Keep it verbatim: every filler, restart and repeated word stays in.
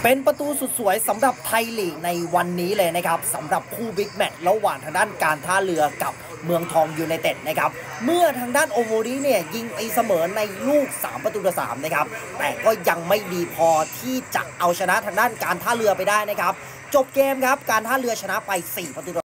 เป็นประตูสุดสวยสำหรับไทยลีกในวันนี้เลยนะครับสำหรับคู่บิ๊กแมตช์ระหว่างทางด้านการท่าเรือกับเมืองทองยูไนเต็ดนะครับเมื่อทางด้านโอโมริเนี่ยยิงตีเสมอในลูกสามประตูต่อสามนะครับแต่ก็ยังไม่ดีพอที่จะเอาชนะทางด้านการท่าเรือไปได้นะครับจบเกมครับการท่าเรือชนะไปสี่ประตู